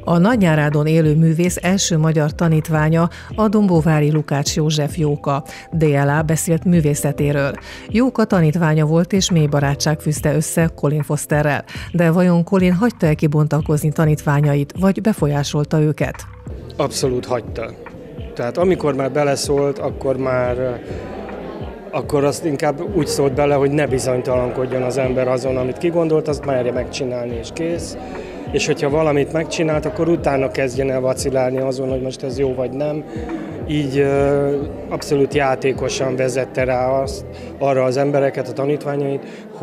A Nagynyárádon élő művész első magyar tanítványa a Dombóvári Lukács József Jóka. DLA beszélt művészetéről. Jóka tanítványa volt és mély barátság fűzte össze Colin Fosterrel. De vajon Colin hagyta-e kibontakozni tanítványait, vagy befolyásolta őket? Abszolút hagyta. Tehát amikor már beleszólt, akkor azt inkább úgy szólt bele, hogy ne bizonytalankodjon az ember azon, amit kigondolt, azt merje megcsinálni, és kész. És hogyha valamit megcsinált, akkor utána kezdjen el vacilálni azon, hogy most ez jó vagy nem. Így abszolút játékosan vezette rá arra az embereket, a tanítványait,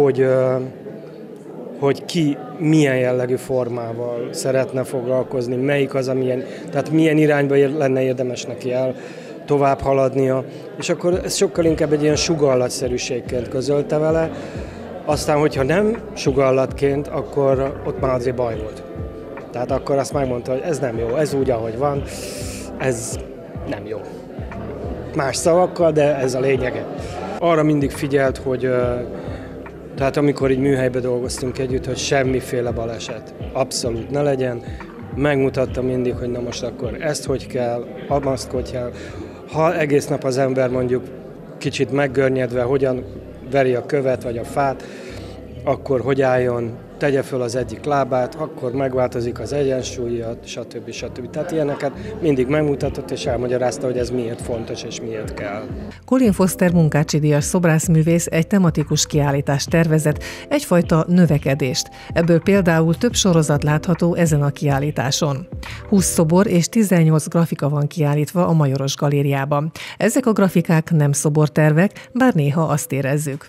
hogy ki milyen jellegű formával szeretne foglalkozni, melyik az, tehát milyen irányba lenne érdemes neki tovább haladnia, és akkor ez sokkal inkább egy ilyen sugallatszerűségként közölte vele. Aztán, hogyha nem sugallatként, akkor ott már azért baj volt. Tehát akkor azt megmondta, hogy ez nem jó, ez úgy, ahogy van, ez nem jó. Más szavakkal, de ez a lényege. Arra mindig figyelt, hogy tehát amikor így műhelyben dolgoztunk együtt, hogy semmiféle baleset abszolút ne legyen. Megmutatta mindig, hogy na most akkor ezt hogy kell, azt hogy kell. Ha egész nap az ember mondjuk kicsit meggörnyedve, hogyan veri a követ vagy a fát, akkor hogy álljon, tegye föl az egyik lábát, akkor megváltozik az egyensúlya, stb. Tehát ilyeneket mindig megmutatott és elmagyarázta, hogy ez miért fontos és miért kell. Colin Foster Munkácsi-díjas szobrászművész egy tematikus kiállítást tervezett, egyfajta növekedést. Ebből például több sorozat látható ezen a kiállításon. 20 szobor és 18 grafika van kiállítva a Majoros Galériában. Ezek a grafikák nem szobortervek, bár néha azt érezzük.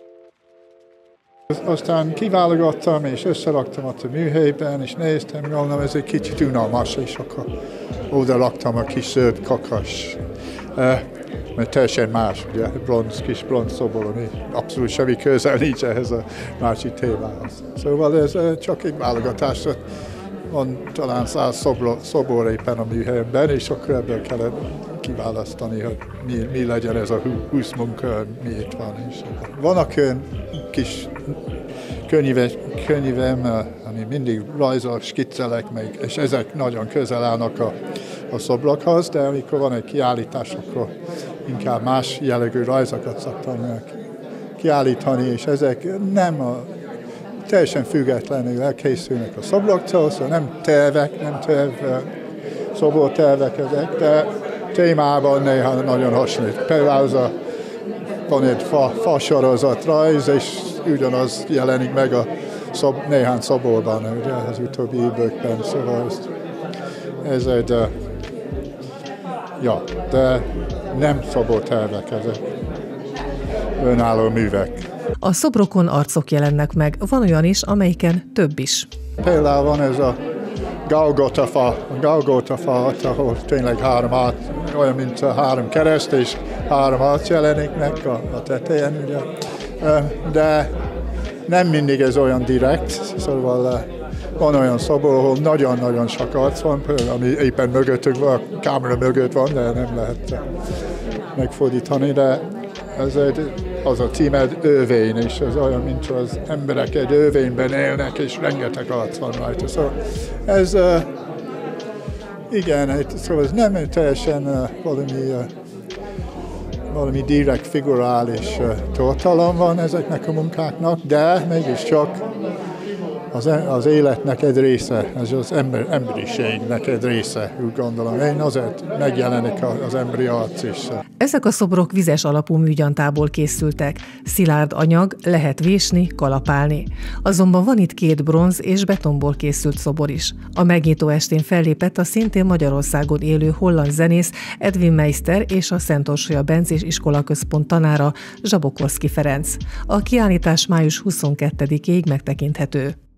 Aztán kiválogattam, és összeraktam ott a műhelyben, és néztem, gondolom, ez egy kicsit unalmas, és akkor oda raktam a kis zöld kakas. Mert teljesen más, ugye, kis bronz szobor, ami abszolút semmi közel nincs ehhez a másik témához. Szóval ez csak egy válogatás. Van talán 100 szobor éppen a műhelyben, és akkor ebből kellett kiválasztani, hogy mi legyen ez a 20 munka, miért van. És vannak olyan kis könyvem, ami mindig rajzol, skiccelek meg, és ezek nagyon közel állnak a szobrokhoz, de amikor van egy kiállítás, akkor inkább más jellegű rajzokat szoktam kiállítani, és ezek teljesen függetlenül elkészülnek a szobroktól, szóval nem szobortervek ezek, de témában néha nagyon hasonlít. Például van egy fasorozat rajz, és ugyanaz jelenik meg a néhány szoborban, ugye, az utóbbi években, szóval ez egy, de nem szobortervek ezek, önálló művek. A szobrokon arcok jelennek meg, van olyan is, amelyiken több is. Például van ez a Golgota fa, ahol tényleg olyan, mint 3 kereszt, és 3 arc jelenik meg a tetején, ugye. De nem mindig ez olyan direkt, szóval van olyan szobor, ahol nagyon-nagyon sok arc van, ami éppen mögöttük van, a kamera mögött van, de nem lehet megfordítani, de az a címed Övény, és ez olyan, mint az emberek egy övényben élnek, és rengeteg arc van rajta. Szóval ez, szóval ez nem teljesen valami direkt figurális tartalom van ezeknek a munkáknak, de mégiscsak az életnek egy része, ez az emberiségnek egy része, úgy gondolom. Én azért megjelenik az emberi arc is. Ezek a szobrok vizes alapú műgyantából készültek. Szilárd anyag, lehet vésni, kalapálni. Azonban van itt 2 bronz és betonból készült szobor is. A megnyitó estén fellépett a szintén Magyarországon élő holland zenész Edwin Meister és a Szent Orsolya Bencés Iskolaközpont tanára, Zsabokorszky Ferenc. A kiállítás május 22-ig megtekinthető.